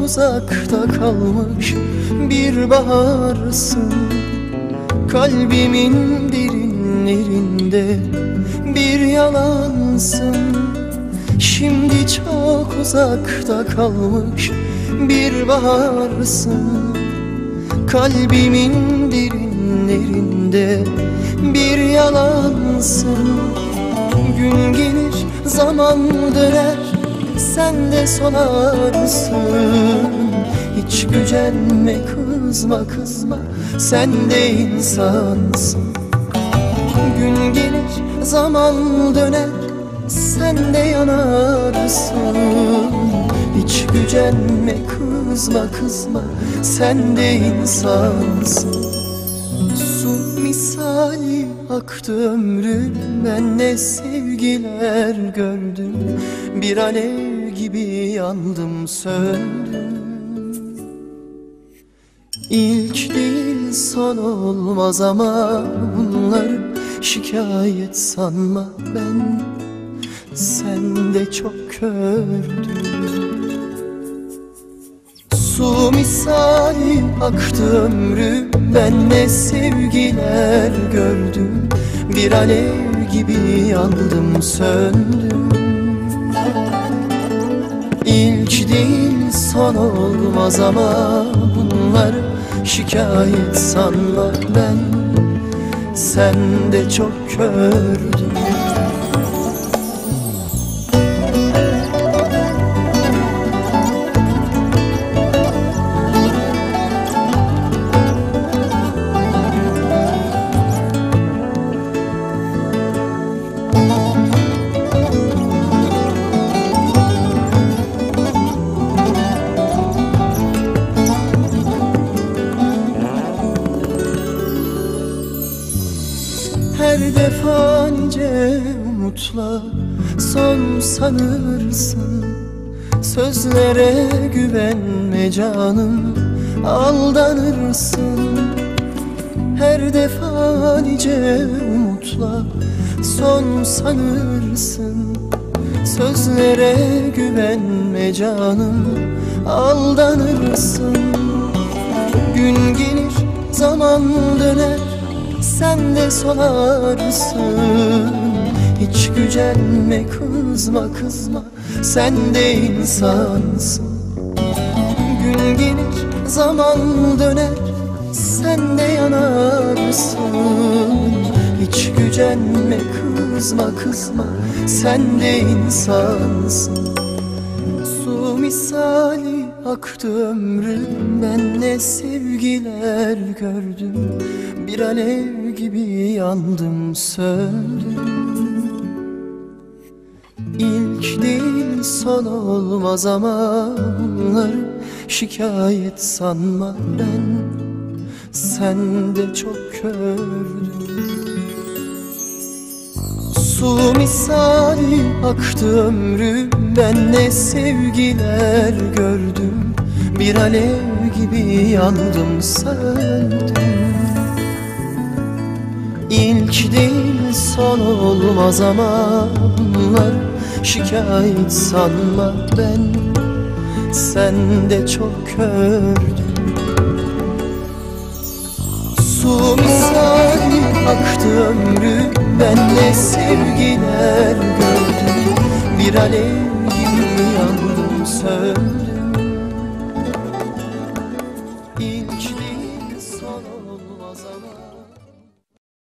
uzakta kalmış bir baharsın. Kalbimin derinlerinde bir yalansın. Şimdi çok uzakta kalmış bir baharsın. Kalbimin derinlerinde bir yalansın. Gün gelir zaman döner, sen de solarsın. Hiç gücenme, kızma kızma, sen de insansın. Gün gelir zaman döner, sen de yanarsın. Hiç gücenme, kızma kızma, sen de insansın. Su misali aktı ömrüm, ben ne sevgiler gördüm. Bir alev gibi yandım söndüm. İlk değil son olmaz ama bunları şikayet sanma, ben sende çok kördüm. Su misali aktı ömrüm, ben ne sevgiler gördüm. Bir alev gibi yandım söndüm. İlk değil son olmaz ama bunları şikayet sanma, ben sende çok kördüm. Her defa nice umutla son sanırsın. Sözlere güvenme canım, aldanırsın. Her defa nice umutla son sanırsın. Sözlere güvenme canım, aldanırsın. Gün gelir zaman döner, sen de solarsın. Hiç gücenme, kızma kızma, sen de insansın. Gün gelir zaman döner, sen de yanarsın. Hiç gücenme, kızma kızma, sen de insansın. Su misali aktı ömrüm, ben ne sevgiler gördüm. Bir alev gibi yandım söndüm. İlk değil son olmaz ama bunları şikayet sanma, ben sende çok kördüm. Su misali aktı ömrüm, ben ne sevgiler gördüm. Bir alev gibi yandım söndüm. İlk değil son olmaz ama bunlar şikayet sanma, ben sende çok kördüm. Su misali aktı ömrüm, ben ne sevgiler gördüm. Bir alev gibi yandım söndüm.